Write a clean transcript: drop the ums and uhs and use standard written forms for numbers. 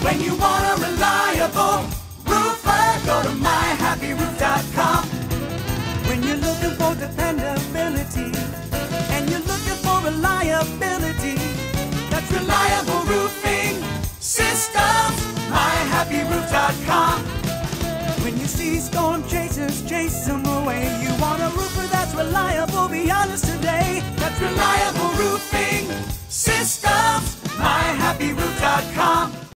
When you want a reliable roofer, go to myhappyroof.com. When you're looking for dependability and you're looking for reliability, That's reliable roofing systems, myhappyroof.com. when you see storm chasers chase them away, you want a roofer that's reliable. Be honest today. That's reliable roofing systems, myhappyroof.com.